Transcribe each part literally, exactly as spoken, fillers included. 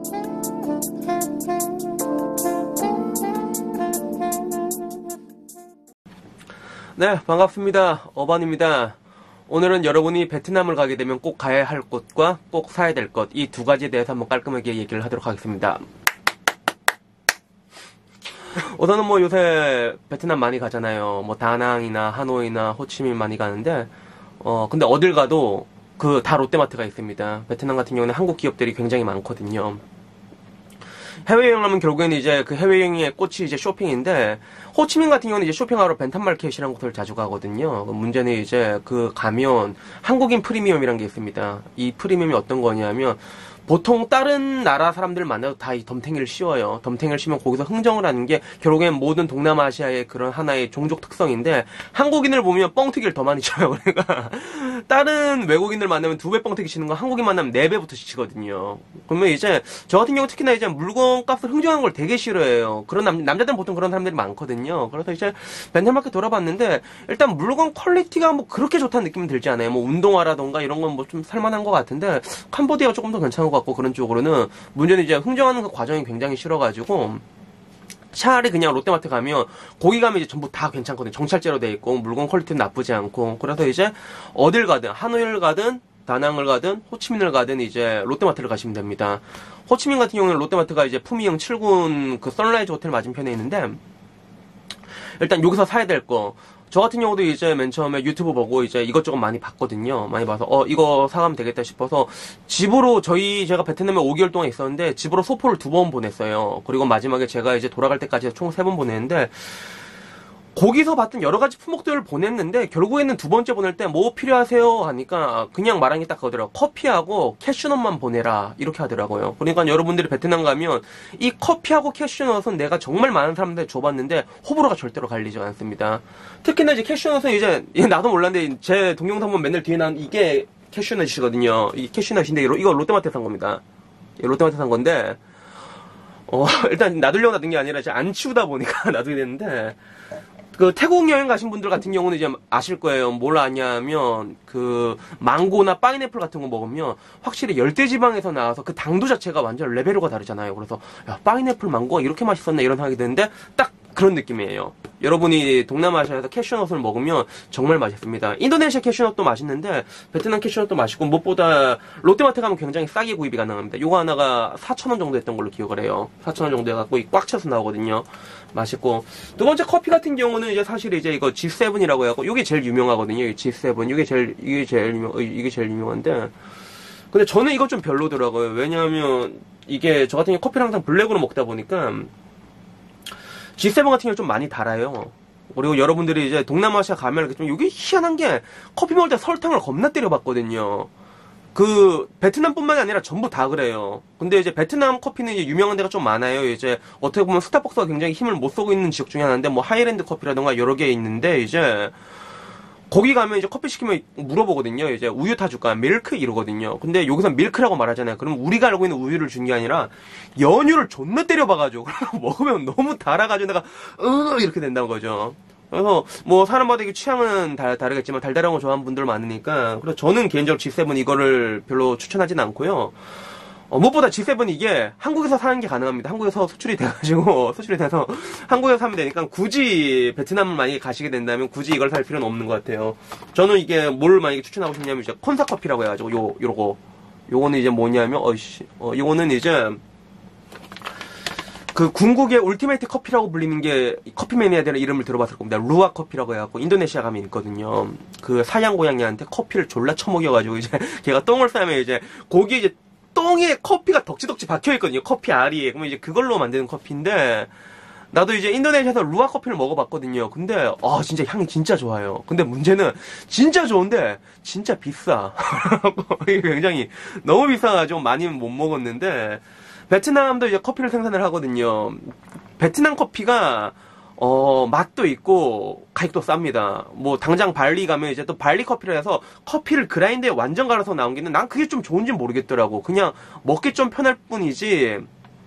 네, 반갑습니다. 어반입니다. 오늘은 여러분이 베트남을 가게 되면 꼭 가야 할 곳과 꼭 사야 될 것, 이 두 가지에 대해서 한번 깔끔하게 얘기를 하도록 하겠습니다. 우선은 뭐 요새 베트남 많이 가잖아요. 뭐 다낭이나 하노이나 호치민 많이 가는데, 어, 근데 어딜 가도 그 다 롯데마트가 있습니다. 베트남 같은 경우는 한국 기업들이 굉장히 많거든요. 해외여행 하면 결국에는 이제 그 해외여행의 꽃이 이제 쇼핑인데, 호치민 같은 경우는 이제 쇼핑하러 벤탄마켓이라는 곳을 자주 가거든요. 문제는 이제 그 가면 한국인 프리미엄이라는 게 있습니다. 이 프리미엄이 어떤 거냐면, 보통 다른 나라 사람들 만나도 다 이 덤탱이를 씌워요. 덤탱이를 씌우면 거기서 흥정을 하는 게 결국엔 모든 동남아시아의 그런 하나의 종족 특성인데, 한국인을 보면 뻥튀기를 더 많이 쳐요. 그러니까 다른 외국인들 만나면 두 배 뻥튀기 치는 거 한국인 만나면 네 배부터 치거든요. 그러면 이제 저 같은 경우 특히나 이제 물건 값을 흥정하는 걸 되게 싫어해요. 그런 남, 남자들은 보통 그런 사람들이 많거든요. 그래서 이제 벤탈마켓 돌아봤는데 일단 물건 퀄리티가 뭐 그렇게 좋다는 느낌은 들지 않아요. 뭐 운동화라던가 이런 건 뭐 좀 살만한 것 같은데 캄보디아가 조금 더 괜찮은 것 같고, 그런 쪽으로는. 문제는 이제 흥정하는 그 과정이 굉장히 싫어가지고 차라리 그냥 롯데마트 가면 거기 가면 이제 전부 다 괜찮거든요. 정찰제로 돼 있고 물건 퀄리티는 나쁘지 않고. 그래서 이제 어딜 가든 하노이를 가든 다낭을 가든 호치민을 가든 이제 롯데마트를 가시면 됩니다. 호치민 같은 경우는 롯데마트가 이제 푸미영 칠 군 그 선라이즈 호텔 맞은편에 있는데, 일단 여기서 사야 될 거, 저 같은 경우도 이제 맨 처음에 유튜브 보고 이제 이것저것 많이 봤거든요. 많이 봐서 어 이거 사가면 되겠다 싶어서 집으로, 저희 제가 베트남에 오 개월 동안 있었는데 집으로 소포를 두 번 보냈어요. 그리고 마지막에 제가 이제 돌아갈 때까지 총 세 번 보냈는데, 거기서 봤던 여러 가지 품목들을 보냈는데 결국에는 두 번째 보낼 때 뭐 필요하세요 하니까 그냥 말한 게 딱 그거더라고요. 커피하고 캐슈넛만 보내라, 이렇게 하더라고요. 그러니까 여러분들이 베트남 가면 이 커피하고 캐슈넛은 내가 정말 많은 사람들한테 줘봤는데 호불호가 절대로 갈리지 않습니다. 특히나 이제 캐슈넛은 이제 나도 몰랐는데 제 동영상 보면 맨날 뒤에 난 이게 캐슈넛이거든요. 이 캐슈넛인데 이거 롯데마트에 산 겁니다. 롯데마트에 산 건데 어 일단 놔두려고 놔둔 게 아니라 이제 안 치우다 보니까 놔두게 됐는데, 그 태국 여행 가신 분들 같은 경우는 이제 아실 거예요. 뭘 아냐면 그 망고나 파인애플 같은 거 먹으면 확실히 열대지방에서 나와서 그 당도 자체가 완전 레벨로가 다르잖아요. 그래서 야, 파인애플 망고가 이렇게 맛있었나 이런 생각이 드는데 딱 그런 느낌이에요. 여러분이 동남아시아에서 캐슈넛을 먹으면 정말 맛있습니다. 인도네시아 캐슈넛도 맛있는데 베트남 캐슈넛도 맛있고, 무엇보다 롯데마트 가면 굉장히 싸게 구입이 가능합니다. 요거 하나가 사천 원 정도 했던 걸로 기억을 해요. 사천 원 정도 해갖고 꽉 차서 나오거든요. 맛있고. 두 번째 커피 같은 경우는 이제 사실 이제 이거 지 세븐이라고 해갖고 요게 제일 유명하거든요. 지 세븐. 이게 제일, 이게 제일 유명, 이게 제일 유명한데, 근데 저는 이거 좀 별로더라고요. 왜냐하면 이게 저 같은 경우 커피를 항상 블랙으로 먹다 보니까 지 세븐 같은 경우 좀 많이 달아요. 그리고 여러분들이 이제 동남아시아 가면 좀 이게 희한한 게, 커피 먹을 때 설탕을 겁나 때려봤거든요. 그 베트남뿐만이 아니라 전부 다 그래요. 근데 이제 베트남 커피는 이제 유명한 데가 좀 많아요. 이제 어떻게 보면 스타벅스가 굉장히 힘을 못 쓰고 있는 지역 중에 하나인데, 뭐 하이랜드 커피라던가 여러 개 있는데, 이제 거기 가면 이제 커피 시키면 물어보거든요. 이제 우유 타줄까? 밀크 이러거든요. 근데 여기서 밀크라고 말하잖아요. 그럼 우리가 알고 있는 우유를 준 게 아니라 연유를 존나 때려봐가지고 먹으면 너무 달아가지고 내가 으 이렇게 된다는 거죠. 그래서 뭐 사람마다 이게 취향은 다 다르겠지만 달달한 거 좋아하는 분들 많으니까, 그래서 저는 개인적으로 지 세븐 이거를 별로 추천하진 않고요. 어, 무엇보다 지 세븐 이게 한국에서 사는 게 가능합니다. 한국에서 수출이 돼가지고, 수출이 돼서 한국에서 사면 되니까, 굳이 베트남을 만약에 가시게 된다면 굳이 이걸 살 필요는 없는 것 같아요. 저는 이게 뭘 만약에 추천하고 싶냐면 이제 콘사 커피라고 해가지고 요 요거 요거는 이제 뭐냐면 어이씨 어 요거는 이제 그 궁극의 울티메이트 커피라고 불리는 게, 커피 매니아들의 이름을 들어봤을 겁니다. 루아 커피라고 해갖고 인도네시아 가면 있거든요. 그 사양 고양이한테 커피를 졸라 처먹여가지고 이제 걔가 똥을 싸면 이제 거기에 이제 똥에 커피가 덕지덕지 박혀있거든요. 커피 알이. 그러면 이제 그걸로 만드는 커피인데, 나도 이제 인도네시아에서 루아 커피를 먹어봤거든요. 근데 아 진짜 향이 진짜 좋아요. 근데 문제는 진짜 좋은데 진짜 비싸. 이게 굉장히 너무 비싸가지고 많이는 못 먹었는데, 베트남도 이제 커피를 생산을 하거든요. 베트남 커피가 어 맛도 있고 가격도 쌉니다. 뭐 당장 발리 가면 이제 또 발리 커피를 해서 커피를 그라인드에 완전 갈아서 나온 게 있는데, 난 그게 좀 좋은지 모르겠더라고. 그냥 먹기 좀 편할 뿐이지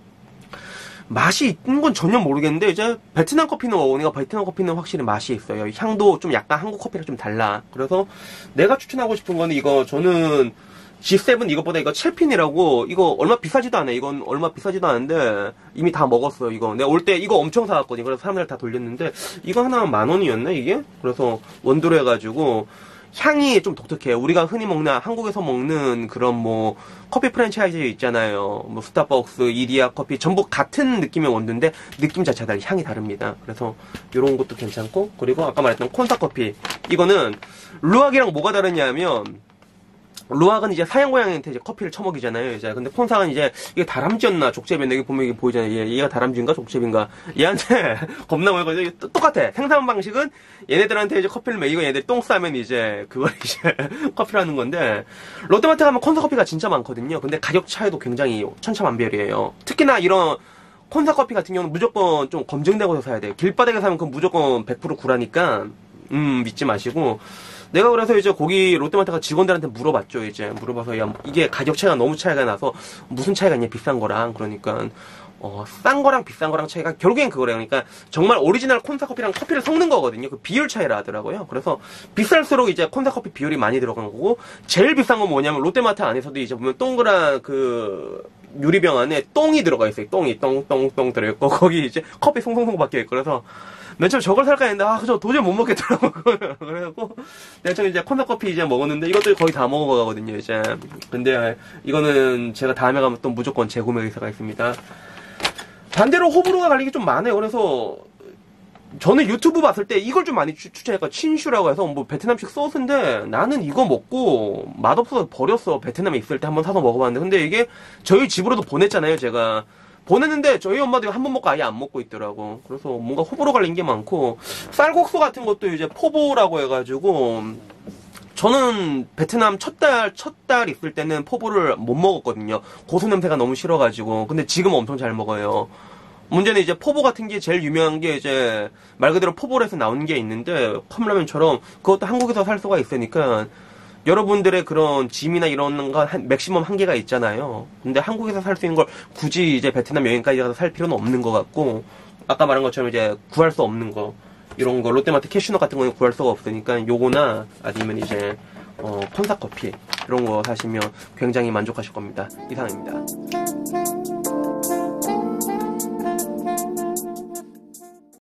맛이 있는 건 전혀 모르겠는데, 이제 베트남 커피는 먹으니까 베트남 커피는 확실히 맛이 있어요. 향도 좀 약간 한국 커피랑 좀 달라. 그래서 내가 추천하고 싶은 거는 이거, 저는 지 세븐 이것보다 이거 첼핀이라고 이거 얼마 비싸지도 않아. 이건 얼마 비싸지도 않은데 이미 다 먹었어. 이거 내가 올 때 이거 엄청 사왔거든. 그래서 사람들 다 돌렸는데 이거 하나 만 원이었나 이게? 그래서 원두로 해가지고 향이 좀 독특해요. 우리가 흔히 먹는 한국에서 먹는 그런 뭐 커피 프랜차이즈 있잖아요. 뭐 스타벅스, 이디야 커피 전부 같은 느낌의 원두인데 느낌 자체가 달리 향이 다릅니다. 그래서 이런 것도 괜찮고 그리고 아까 말했던 콘사 커피 이거는 루악이랑 뭐가 다르냐면 루악은 이제 사양 고양이한테 이제 커피를 처먹이잖아요, 이제. 근데 콘상은 이제, 이게 다람쥐였나, 족제비였나, 여기 보면 이게 보이잖아요. 얘, 얘가 다람쥐인가, 족제비인가. 얘한테 겁나 먹거든요. 똑같아. 생산 방식은 얘네들한테 이제 커피를 먹이고 얘네들이 똥 싸면 이제, 그걸 이제, 커피를 하는 건데, 롯데마트 가면 콘사 커피가 진짜 많거든요. 근데 가격 차이도 굉장히 천차만별이에요. 특히나 이런, 콘사 커피 같은 경우는 무조건 좀 검증되고서 사야 돼요. 길바닥에 사면 그건 무조건 백 퍼센트 구라니까, 음, 믿지 마시고, 내가 그래서 이제 거기 롯데마트가 직원들한테 물어봤죠. 이제 물어봐서 야 이게 가격 차이가 너무 차이가 나서 무슨 차이가 있냐 비싼 거랑 그러니까 어, 싼 거랑 비싼 거랑 차이가 결국엔 그거래요. 그러니까 정말 오리지널 콘사 커피랑 커피를 섞는 거거든요. 그 비율 차이라 하더라고요. 그래서 비쌀수록 이제 콘사 커피 비율이 많이 들어간 거고 제일 비싼 건 뭐냐면 롯데마트 안에서도 이제 보면 동그란 그 유리병 안에 똥이 들어가 있어요. 똥이 똥똥똥 들어있고 거기 이제 커피 송송송 박혀 있고 그래서 맨 처음 저걸 살까 했는데, 아, 그저 도저히 못 먹겠더라고. 그래갖고, 내가 처음 이제 콘사 커피 이제 먹었는데, 이것도 거의 다 먹어가거든요, 이제. 근데, 이거는 제가 다음에 가면 또 무조건 재구매 의사가 있습니다. 반대로 호불호가 갈리기 좀 많아요. 그래서, 저는 유튜브 봤을 때 이걸 좀 많이 추, 추천했고, 친슈라고 해서 뭐 베트남식 소스인데, 나는 이거 먹고, 맛없어서 버렸어. 베트남에 있을 때 한번 사서 먹어봤는데. 근데 이게 저희 집으로도 보냈잖아요, 제가. 보냈는데 저희 엄마도 한 번 먹고 아예 안 먹고 있더라고. 그래서 뭔가 호불호 갈린 게 많고 쌀국수 같은 것도 이제 포보라고 해가지고 저는 베트남 첫 달 첫 달 있을 때는 포보를 못 먹었거든요. 고수 냄새가 너무 싫어가지고. 근데 지금 엄청 잘 먹어요. 문제는 이제 포보 같은 게 제일 유명한 게 이제 말 그대로 포보에서 나온 게 있는데 컵라면처럼 그것도 한국에서 살 수가 있으니까 여러분들의 그런 짐이나 이런 거 한, 맥시멈 한계가 있잖아요. 근데 한국에서 살 수 있는 걸 굳이 이제 베트남 여행까지 가서 살 필요는 없는 것 같고, 아까 말한 것처럼 이제 구할 수 없는 거, 이런 거, 롯데마트 캐슈넛 같은 거는 구할 수가 없으니까 요거나 아니면 이제, 어, 콘사 커피, 이런 거 사시면 굉장히 만족하실 겁니다. 이상입니다.